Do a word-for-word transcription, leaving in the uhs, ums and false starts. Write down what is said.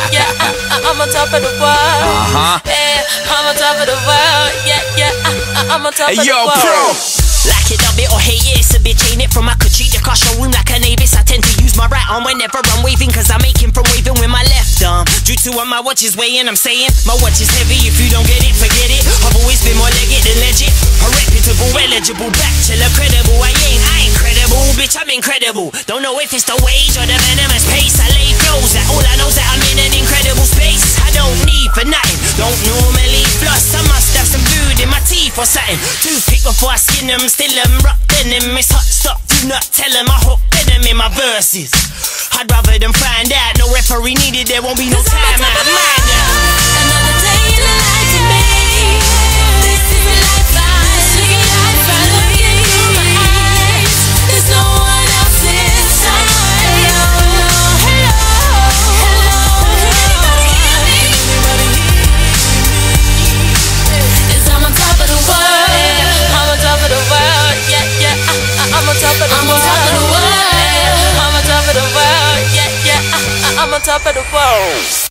yeah, I, I'm on top of the world. Uh-huh. Yeah, I'm on top of the world. Yeah, yeah, I, I'm on top Hey, of yo, the world. Pro. Like it, love it, or hate it, it's a bitch, ain't it? From I could treat the car showroom like an Avis. I tend to use my right arm whenever I'm waving, cause I'm making from waving with my left arm. Due to what my watch is weighing, I'm saying my watch is heavy. If you don't get it, forget it. I've always been more legit than legit. A reputable, eligible, bachelor, credible. I ain't, I ain't credible, bitch, I'm incredible. Don't know if it's the wage or the venomous pace. I lay flows that all I know's that I'm in an incredible space. I don't need for nothing, don't normally floss. I must have some food in my teeth or something. Toothpick before I skin them, still them rock denim. It's hot stuff, do not tell them I hope denim in my verses. I'd rather them find out, no referee needed, there won't be no time out. Mind out. Another day in the life to me. This is the life I see. If I look into my eyes, there's no one else inside. Hello, hello, hello, anybody hear me? Yes, I'm on top of the world. I'm on top of the world. Yeah, yeah, I, I, I'm on top of the world. I'm on top of the world. I'm on top of the world. Yeah, yeah, I, I, I'm on top of the world.